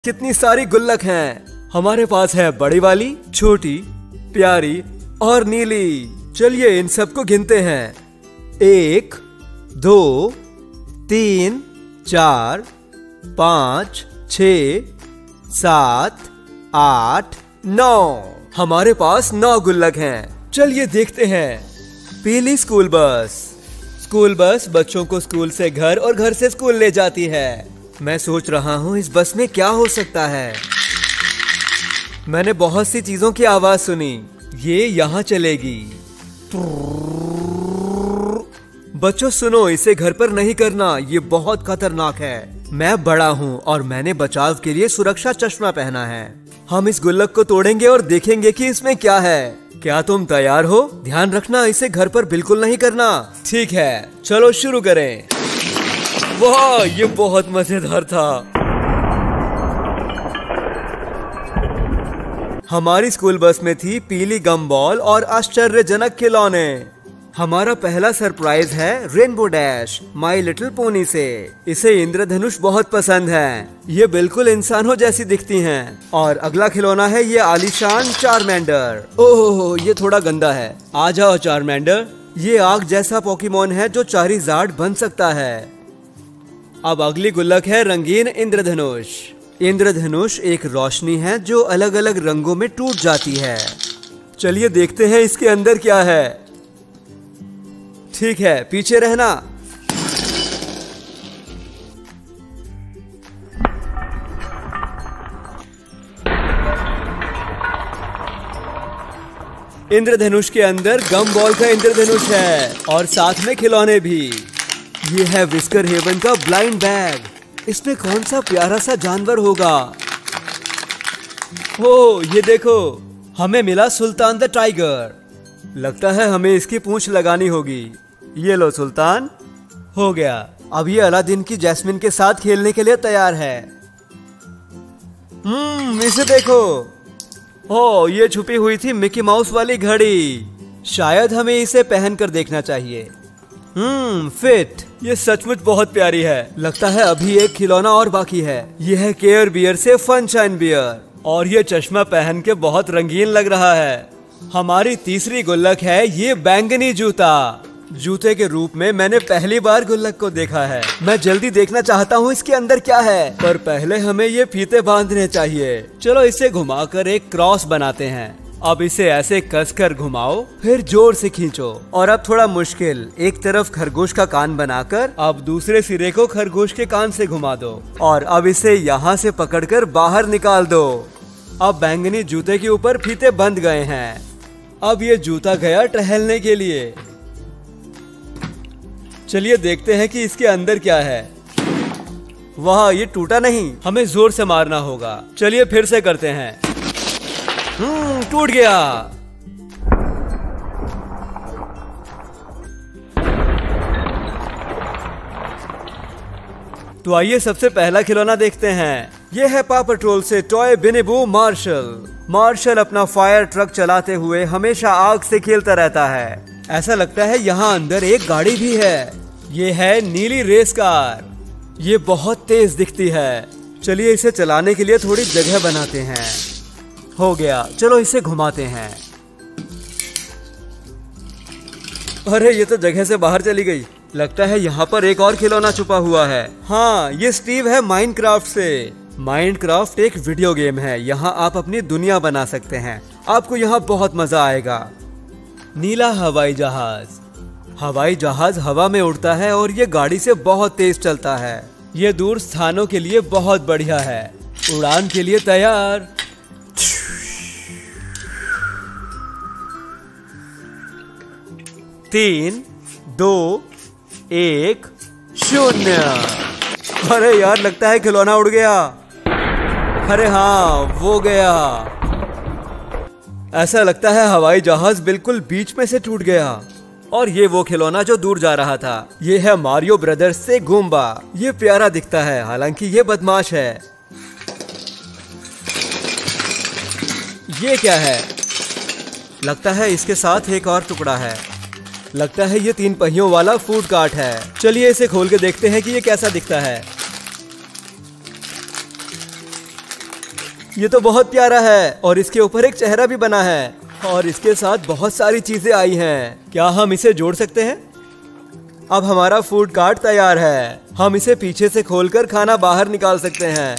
कितनी सारी गुल्लक हैं। हमारे पास है बड़ी वाली, छोटी, प्यारी और नीली। चलिए इन सबको गिनते हैं। 1, 2, 3, 4, 5, 6, 7, 8, 9। हमारे पास 9 गुल्लक हैं। चलिए देखते हैं। पीली स्कूल बस। स्कूल बस बच्चों को स्कूल से घर और घर से स्कूल ले जाती है। मैं सोच रहा हूँ इस बस में क्या हो सकता है। मैंने बहुत सी चीजों की आवाज सुनी। ये यहाँ चलेगी। बच्चों सुनो, इसे घर पर नहीं करना, ये बहुत खतरनाक है। मैं बड़ा हूँ और मैंने बचाव के लिए सुरक्षा चश्मा पहना है। हम इस गुल्लक को तोड़ेंगे और देखेंगे कि इसमें क्या है। क्या तुम तैयार हो? ध्यान रखना, इसे घर पर बिल्कुल नहीं करना। ठीक है, चलो शुरू करें। वाह, ये बहुत मजेदार था। हमारी स्कूल बस में थी पीली गम बॉल और आश्चर्यजनक खिलौने। हमारा पहला सरप्राइज है rainbow dash my little pony से। इसे इंद्रधनुष बहुत पसंद है। ये बिल्कुल इंसानों जैसी दिखती हैं। और अगला खिलौना है ये आलीशान चारमेंडर। ओह, ये थोड़ा गंदा है। आ जाओ चारमेंडर। ये आग जैसा पोकेमोन है जो चारिजार्ड बन सकता है। अब अगली गुल्लक है रंगीन इंद्रधनुष। इंद्रधनुष एक रोशनी है जो अलग अलग रंगों में टूट जाती है। चलिए देखते हैं इसके अंदर क्या है। ठीक है, पीछे रहना। इंद्रधनुष के अंदर गम बॉल का इंद्रधनुष है और साथ में खिलौने भी। ये है विस्कर हेवन का ब्लाइंड बैग। इसमें कौन सा प्यारा सा जानवर होगा? हो, ये देखो, हमें मिला सुल्तान द टाइगर। लगता है हमें इसकी पूंछ लगानी होगी। ये लो सुल्तान, हो गया। अब ये अलादीन की जैस्मिन के साथ खेलने के लिए तैयार है। इसे देखो। हो, ये छुपी हुई थी मिकी माउस वाली घड़ी। शायद हमें इसे पहनकर देखना चाहिए। फिट। ये सचमुच बहुत प्यारी है। लगता है अभी एक खिलौना और बाकी है। यह है केयर बियर से फनशाइन बियर और ये चश्मा पहन के बहुत रंगीन लग रहा है। हमारी तीसरी गुल्लक है ये बैंगनी जूता। जूते के रूप में मैंने पहली बार गुल्लक को देखा है। मैं जल्दी देखना चाहता हूँ इसके अंदर क्या है, पर पहले हमें ये फीते बांधने चाहिए। चलो इसे घुमाकर एक क्रॉस बनाते हैं। अब इसे ऐसे कसकर घुमाओ, फिर जोर से खींचो और अब थोड़ा मुश्किल। एक तरफ खरगोश का कान बनाकर अब दूसरे सिरे को खरगोश के कान से घुमा दो और अब इसे यहाँ से पकड़कर बाहर निकाल दो। अब बैंगनी जूते के ऊपर फीते बंध गए हैं। अब ये जूता गया टहलने के लिए। चलिए देखते हैं कि इसके अंदर क्या है। वाह, ये टूटा नहीं, हमें जोर से मारना होगा। चलिए फिर से करते हैं। टूट गया। तो आइए सबसे पहला खिलौना देखते हैं। यह है पॉ पेट्रोल से टॉय बिनीबू मार्शल। मार्शल अपना फायर ट्रक चलाते हुए हमेशा आग से खेलता रहता है। ऐसा लगता है यहाँ अंदर एक गाड़ी भी है। ये है नीली रेस कार। ये बहुत तेज दिखती है। चलिए इसे चलाने के लिए थोड़ी जगह बनाते हैं। हो गया, चलो इसे घुमाते हैं। अरे ये तो जगह से बाहर चली गई। लगता है यहाँ पर एक और खिलौना छुपा हुआ है। हाँ, ये स्टीव है माइनक्राफ्ट से। माइनक्राफ्ट एक वीडियो गेम है। यहाँ आप अपनी दुनिया बना सकते हैं। आपको यहाँ बहुत मजा आएगा। नीला हवाई जहाज। हवाई जहाज हवा में उड़ता है और ये गाड़ी से बहुत तेज चलता है। ये दूर स्थानों के लिए बहुत बढ़िया है। उड़ान के लिए तैयार। 3, 2, 1, 0। अरे यार, लगता है खिलौना उड़ गया। अरे हाँ, वो गया। ऐसा लगता है हवाई जहाज बिल्कुल बीच में से टूट गया। और ये वो खिलौना जो दूर जा रहा था। ये है मारियो ब्रदर्स से गुम्बा। ये प्यारा दिखता है, हालांकि ये बदमाश है। ये क्या है? लगता है इसके साथ एक और टुकड़ा है। लगता है ये 3 पहियों वाला फूड कार्ट है। चलिए इसे खोल के देखते हैं कि ये कैसा दिखता है। ये तो बहुत प्यारा है और इसके ऊपर एक चेहरा भी बना है और इसके साथ बहुत सारी चीजें आई हैं। क्या हम इसे जोड़ सकते हैं? अब हमारा फूड कार्ट तैयार है। हम इसे पीछे से खोलकर खाना बाहर निकाल सकते हैं।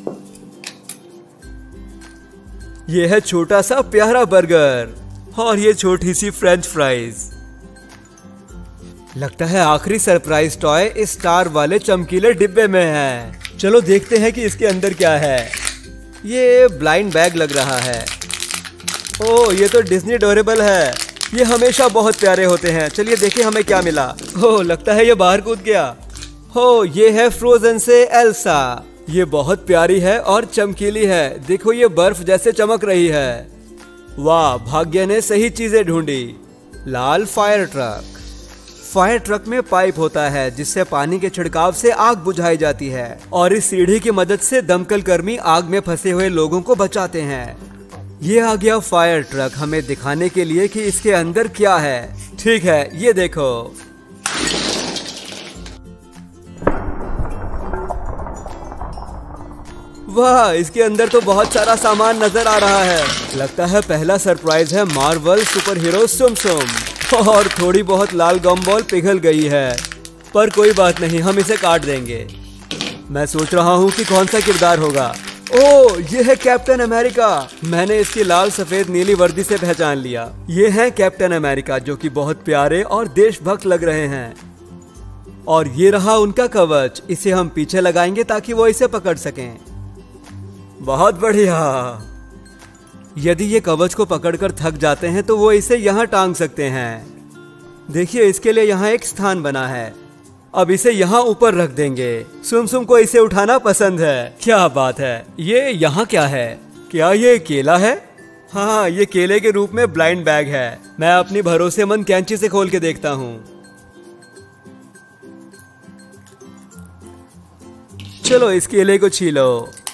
ये है छोटा सा प्यारा बर्गर और ये छोटी सी फ्रेंच फ्राइज। लगता है आखिरी सरप्राइज टॉय इस स्टार वाले चमकीले डिब्बे में है। चलो देखते हैं कि इसके अंदर क्या है। ये ब्लाइंड बैग लग रहा है। ओह, ये तो डिज्नी डोरेबल है। ये हमेशा बहुत प्यारे होते हैं। चलिए देखिए हमें क्या मिला। ओह, लगता है ये बाहर कूद गया। हो, ये है फ्रोजन से एल्सा। ये बहुत प्यारी है और चमकीली है। देखो ये बर्फ जैसे चमक रही है। वाह, भाग्य ने सही चीजें ढूंढी। लाल फायर ट्रक। फायर ट्रक में पाइप होता है जिससे पानी के छिड़काव से आग बुझाई जाती है और इस सीढ़ी की मदद से दमकल कर्मी आग में फंसे हुए लोगों को बचाते हैं। ये आ गया फायर ट्रक हमें दिखाने के लिए कि इसके अंदर क्या है। ठीक है, ये देखो। वाह, इसके अंदर तो बहुत सारा सामान नजर आ रहा है। लगता है पहला सरप्राइज है मार्वल सुपर हीरो सुम सुम। और थोड़ी बहुत लाल गम बॉल पिघल गई है, पर कोई बात नहीं, हम इसे काट देंगे। मैं सोच रहा हूँ कि कौन सा किरदार होगा। ओह, ये है कैप्टन अमेरिका। मैंने इसकी लाल सफेद नीली वर्दी से पहचान लिया। ये है कैप्टन अमेरिका जो कि बहुत प्यारे और देशभक्त लग रहे हैं। और ये रहा उनका कवच। इसे हम पीछे लगाएंगे ताकि वो इसे पकड़ सकें। बहुत बढ़िया। यदि ये कवच को पकड़कर थक जाते हैं तो वो इसे यहाँ टांग सकते हैं। देखिए, इसके लिए यहाँ एक स्थान बना है। अब इसे यहाँ ऊपर रख देंगे। सुम सुम को इसे उठाना पसंद है। क्या बात है। ये यहाँ क्या है? क्या ये केला है? हाँ, ये केले के रूप में ब्लाइंड बैग है। मैं अपनी भरोसेमंद कैंची से खोल के देखता हूँ। चलो इस केले को छीलो।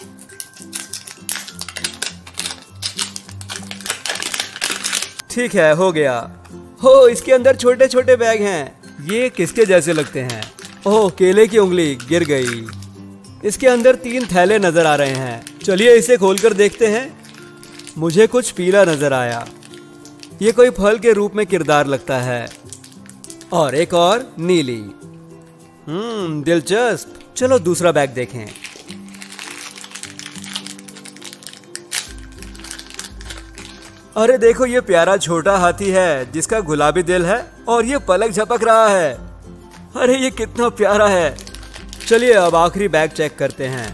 ठीक है, हो गया। हो, इसके अंदर छोटे छोटे बैग हैं। ये किसके जैसे लगते हैं? ओह, केले की उंगली गिर गई। इसके अंदर 3 थैले नजर आ रहे हैं। चलिए इसे खोलकर देखते हैं। मुझे कुछ पीला नजर आया। ये कोई फल के रूप में किरदार लगता है। और एक और नीली। दिलचस्प। चलो दूसरा बैग देखें। अरे देखो, ये प्यारा छोटा हाथी है जिसका गुलाबी दिल है और ये पलक झपक रहा है। अरे ये कितना प्यारा है। चलिए अब आखिरी बैग चेक करते हैं।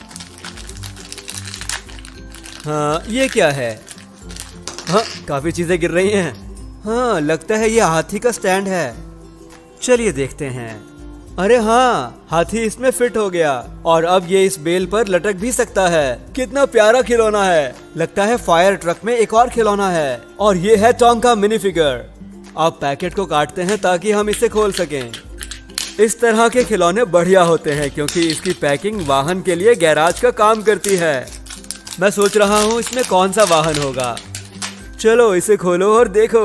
हाँ, ये क्या है? हाँ, काफी चीजें गिर रही हैं। हाँ, लगता है ये हाथी का स्टैंड है। चलिए देखते हैं। अरे हाँ, हाथी इसमें फिट हो गया और अब ये इस बेल पर लटक भी सकता है। कितना प्यारा खिलौना है। लगता है फायर ट्रक में एक और खिलौना है और ये है टॉम का मिनी फिगर। अब पैकेट को काटते हैं ताकि हम इसे खोल सकें। इस तरह के खिलौने बढ़िया होते हैं क्योंकि इसकी पैकिंग वाहन के लिए गैराज का काम करती है। मैं सोच रहा हूँ इसमें कौन सा वाहन होगा। चलो इसे खोलो और देखो।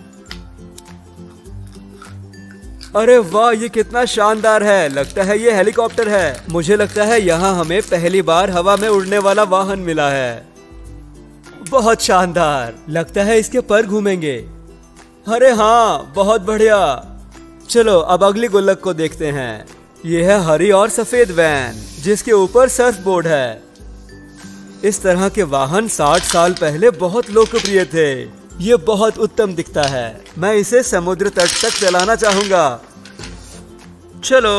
अरे वाह, ये कितना शानदार है। लगता है ये हेलीकॉप्टर है। मुझे लगता है यहाँ हमें पहली बार हवा में उड़ने वाला वाहन मिला है। बहुत शानदार। लगता है इसके पर घूमेंगे। अरे हाँ, बहुत बढ़िया। चलो अब अगली गुल्लक को देखते हैं। ये है हरी और सफेद वैन जिसके ऊपर सर्फ बोर्ड है। इस तरह के वाहन 60 साल पहले बहुत लोकप्रिय थे। ये बहुत उत्तम दिखता है। मैं इसे समुद्र तट तक चलाना चाहूंगा। चलो।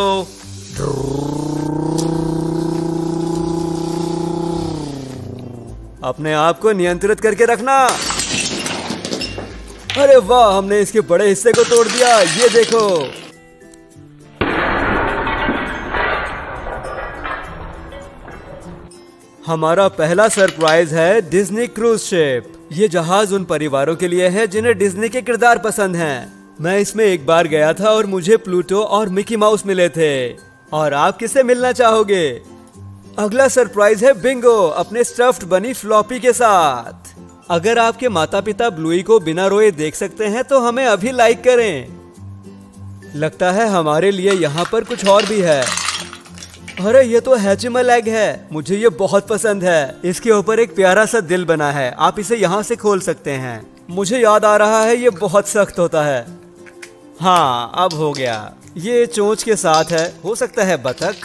अपने आप को नियंत्रित करके रखना। अरे वाह, हमने इसके बड़े हिस्से को तोड़ दिया। ये देखो। हमारा पहला सरप्राइज है डिज्नी क्रूज शिप। ये जहाज उन परिवारों के लिए है जिन्हें डिज्नी के किरदार पसंद हैं। मैं इसमें एक बार गया था और मुझे प्लूटो और मिकी माउस मिले थे। और आप किससे मिलना चाहोगे? अगला सरप्राइज है बिंगो अपने स्टफ्ड बनी फ्लॉपी के साथ। अगर आपके माता पिता ब्लूई को बिना रोए देख सकते हैं तो हमें अभी लाइक करें। लगता है हमारे लिए यहाँ पर कुछ और भी है। अरे ये तो हैचिमल एग है, मुझे ये बहुत पसंद है। इसके ऊपर एक प्यारा सा दिल बना है, आप इसे यहाँ से खोल सकते हैं। मुझे याद आ रहा है ये बहुत सख्त होता है। हाँ अब हो गया। ये चोंच के साथ है, हो सकता है बतख।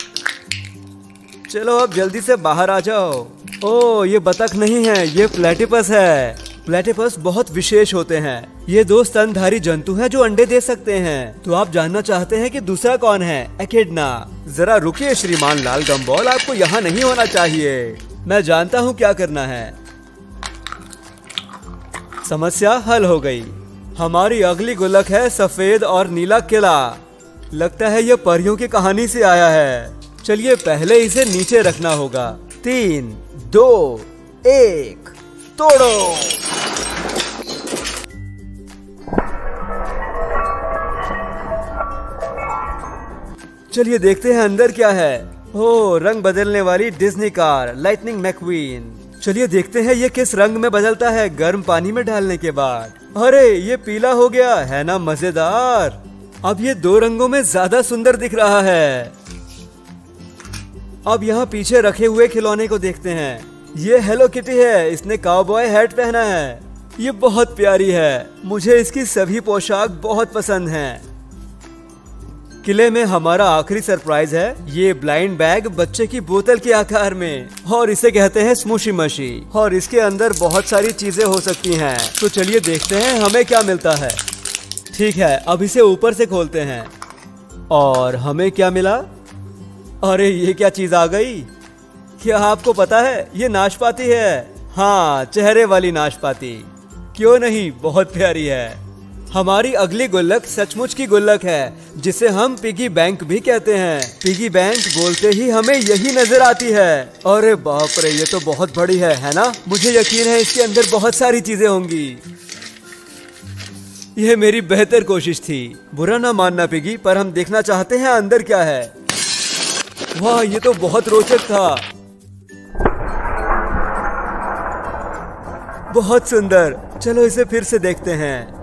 चलो अब जल्दी से बाहर आ जाओ। ओह ये बतख नहीं है, ये प्लेटिपस है। प्लेटिपस बहुत विशेष होते हैं। ये दो स्तनधारी जंतु हैं जो अंडे दे सकते हैं। तो आप जानना चाहते हैं कि दूसरा कौन है? एकिडना। जरा रुकिए श्रीमान लाल गम्बॉल, आपको यहाँ नहीं होना चाहिए। मैं जानता हूँ क्या करना है। समस्या हल हो गई। हमारी अगली गुल्लक है सफेद और नीला किला। लगता है ये परियों की कहानी से आया है। चलिए पहले इसे नीचे रखना होगा। 3, 2, 1 तोड़ो। चलिए देखते हैं अंदर क्या है। ओह रंग बदलने वाली डिज्नी कार लाइटनिंग मैकवीन। चलिए देखते हैं ये किस रंग में बदलता है गर्म पानी में डालने के बाद। अरे ये पीला हो गया है ना, मजेदार। अब ये दो रंगों में ज्यादा सुंदर दिख रहा है। अब यहाँ पीछे रखे हुए खिलौने को देखते हैं। ये हेलो किटी है, इसने काउबॉय हैट पहना है। ये बहुत प्यारी है, मुझे इसकी सभी पोशाक बहुत पसंद हैं। किले में हमारा आखिरी सरप्राइज है ये ब्लाइंड बैग बच्चे की बोतल के आकार में, और इसे कहते हैं स्मूशी मशी। और इसके अंदर बहुत सारी चीजें हो सकती हैं। तो चलिए देखते हैं हमें क्या मिलता है। ठीक है अब इसे ऊपर से खोलते हैं। और हमें क्या मिला? अरे ये क्या चीज आ गई? क्या आपको पता है ये नाशपाती है। हाँ चेहरे वाली नाशपाती। क्यों नहीं, बहुत प्यारी है। हमारी अगली गुल्लक सचमुच की गुल्लक है, जिसे हम पिगी बैंक भी कहते हैं। पिगी बैंक बोलते ही हमें यही नजर आती है। अरे बाप रे ये तो बहुत बड़ी है ना? मुझे यकीन है इसके अंदर बहुत सारी चीजें होंगी। यह मेरी बेहतर कोशिश थी, बुरा ना मानना पिगी, पर हम देखना चाहते हैं अंदर क्या है। वाह ये तो बहुत रोचक था, बहुत सुंदर। चलो इसे फिर से देखते हैं।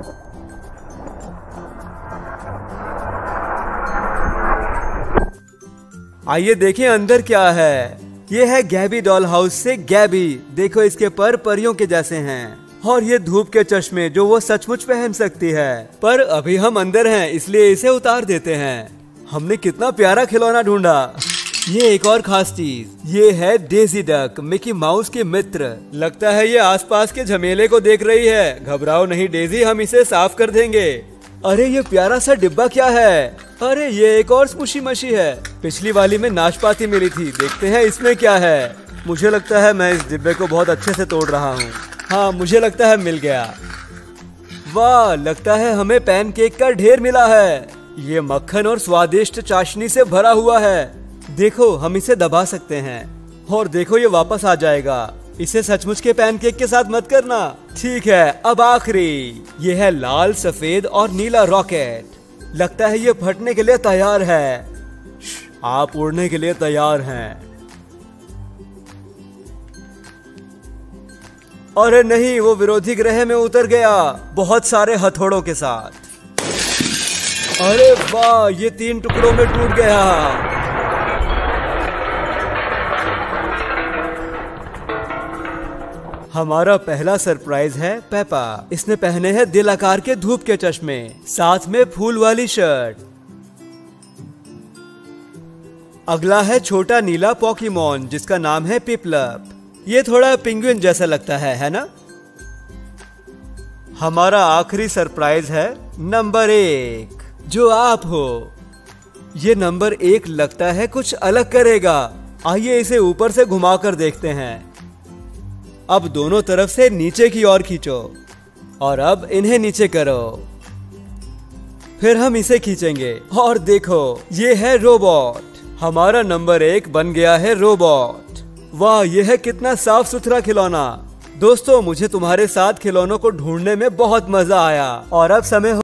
आइए देखें अंदर क्या है। ये है गैबी डॉल हाउस से गैबी। देखो इसके पर परियों के जैसे हैं। और ये धूप के चश्मे जो वो सचमुच पहन सकती है। पर अभी हम अंदर हैं इसलिए इसे उतार देते हैं। हमने कितना प्यारा खिलौना ढूंढा। ये एक और खास चीज, ये है डेजी डक, मिकी माउस के मित्र। लगता है ये आसपास के झमेले को देख रही है। घबराओ नहीं डेजी, हम इसे साफ कर देंगे। अरे ये प्यारा सा डिब्बा क्या है? अरे ये एक और स्मूशी मशी है। पिछली वाली में नाशपाती मिली थी, देखते हैं इसमें क्या है। मुझे लगता है मैं इस डिब्बे को बहुत अच्छे से तोड़ रहा हूँ। हाँ मुझे लगता है मिल गया। वाह लगता है हमें पैनकेक का ढेर मिला है। ये मक्खन और स्वादिष्ट चाशनी से भरा हुआ है। देखो हम इसे दबा सकते हैं और देखो ये वापस आ जाएगा। इसे सचमुच के पैनकेक के साथ मत करना। ठीक है अब आखिरी, ये है लाल सफेद और नीला रॉकेट। लगता है ये फटने के लिए तैयार है। आप उड़ने के लिए तैयार हैं। अरे नहीं, वो विरोधी ग्रह में उतर गया बहुत सारे हथौड़ों के साथ। अरे वाह ये 3 टुकड़ों में टूट गया। हमारा पहला सरप्राइज है पेपा। इसने पहने हैं दिल आकार के धूप के चश्मे, साथ में फूल वाली शर्ट। अगला है छोटा नीला पॉकीमोन जिसका नाम है पिपलप। ये थोड़ा पिंगुइन जैसा लगता है ना? हमारा आखिरी सरप्राइज है नंबर 1, जो आप हो। ये नंबर 1 लगता है कुछ अलग करेगा। आइए इसे ऊपर से घुमाकर देखते हैं। अब दोनों तरफ से नीचे की ओर खींचो और अब इन्हें नीचे करो। फिर हम इसे खींचेंगे और देखो ये है रोबोट। हमारा नंबर 1 बन गया है रोबोट। वाह यह है कितना साफ सुथरा खिलौना। दोस्तों मुझे तुम्हारे साथ खिलौनों को ढूंढने में बहुत मजा आया। और अब समय